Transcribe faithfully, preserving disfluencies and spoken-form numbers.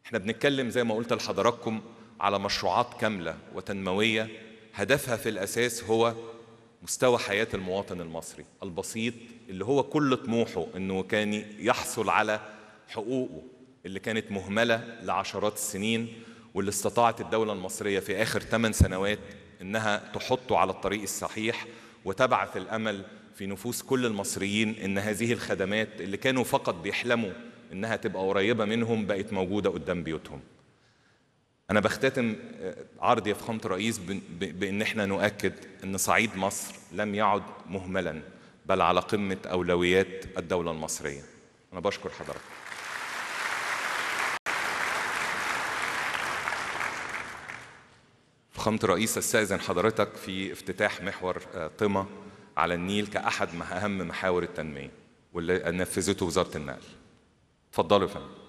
احنا بنتكلم زي ما قلت لحضراتكم على مشروعات كاملة وتنموية هدفها في الأساس هو مستوى حياة المواطن المصري البسيط اللي هو كل طموحه انه كان يحصل على حقوقه اللي كانت مهملة لعشرات السنين، واللي استطاعت الدولة المصرية في آخر ثمان سنوات انها تحطه على الطريق الصحيح وتبعث الأمل في نفوس كل المصريين ان هذه الخدمات اللي كانوا فقط بيحلموا انها تبقى قريبة منهم بقت موجودة قدام بيوتهم. أنا بختتم عرضي يا فخامة الرئيس بأن احنا نؤكد أن صعيد مصر لم يعد مهملا بل على قمة أولويات الدولة المصرية. أنا بشكر حضرتك. فخامة الرئيس استأذن حضرتك في افتتاح محور طمة على النيل كأحد أهم محاور التنمية واللي نفذته وزارة النقل. اتفضلوا يا فندم.